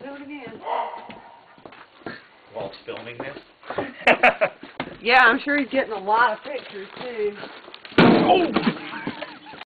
do it again. While it's filming this? Yeah, I'm sure he's getting a lot of pictures, too. Oh!